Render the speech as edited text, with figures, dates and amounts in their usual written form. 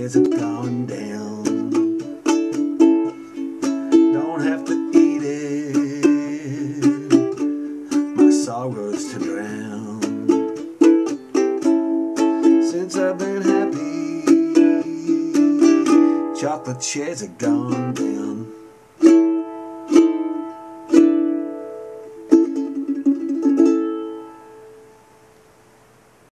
chairs have gone down. Don't have to eat it, my sorrows to drown. Since I've been happy, chocolate chairs have gone down.